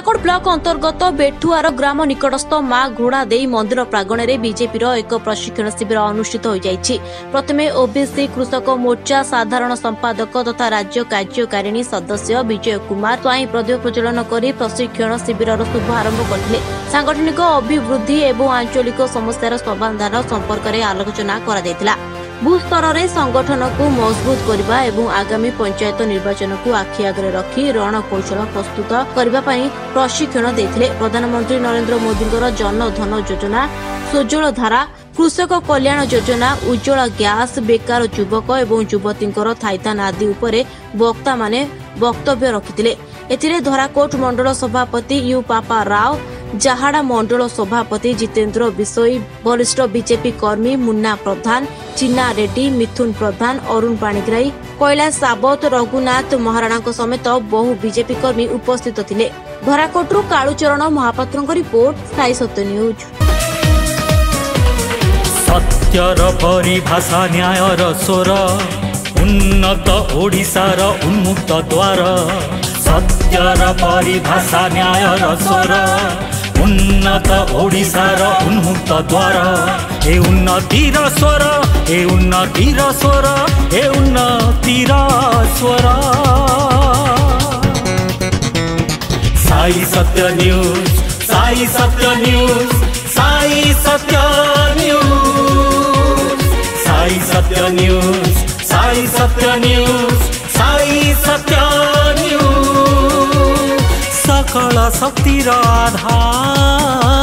धराकोट block अंतर्गत बेठुआर ग्राम निकटस्थ मां घोड़ा देई मंदिर प्रांगण में बीजेपी एक प्रशिक्षण शिविर अनुष्ठित हो जाइछि। प्रथमे ओबीसी कृषक मोर्चा साधारण संपादक तथा राज्य कार्यकारिणी सदस्य विजय कुमार स्वाई प्रदीप प्रज्वलन कर प्रशिक्षण शिविर शुभारंभ करथिले। सांगठनिक अभिवृद्धि एवं आंचलिक समस्यार समाधान संपर्क में आलोचना करा दैथिला। भू स्तर में संगठन को मजबूत करने एवं आगामी पंचायत निर्वाचन को आखि आगे रखी रणकौशल प्रस्तुत करने प्रशिक्षण देते। प्रधानमंत्री नरेंद्र मोदी जन धन योजना, स्वजल धारा, कृषक कल्याण योजना, उज्ज्वल गैस, बेकार युवक एवं युवती थाईतान आदि उपरे वक्ता माने वक्तव्य रखिथिले। एथिरे धराकोट मंडल सभापति यू पापा राव, जाहाड़ा मंडल सभापति जितेंद्र बिसोई, वरिष्ठ बीजेपी कर्मी मुन्ना प्रधान, चिन्ना रेड्डी, मिथुन प्रधान, अरुण पाणिग्राही, कैलाश सावत, रघुनाथ महाराणा समेत बहु बीजेपी कर्मी उपस्थित थिले। धराकोटरू कालूचरण महापात्र रिपोर्ट, साई सत्य न्यूज। सत्यर परिभाषा न्यायर स्वर, उन्नत ओडिशार उन्मुक्त द्वार। सत्यर परिभाषा न्यायर स्वर, उन्नत ओडिशार उन्मुक्त द्वार। ए उन्नतिर स्वर, ए उन्नतिर स्वर, ए उन्नतिर स्वर। Sai Satya news, Sai Satya news, Sai Satya news, Sai Satya news, Sai Satya news, Sai Satya news. सकल शक्तिर आधार।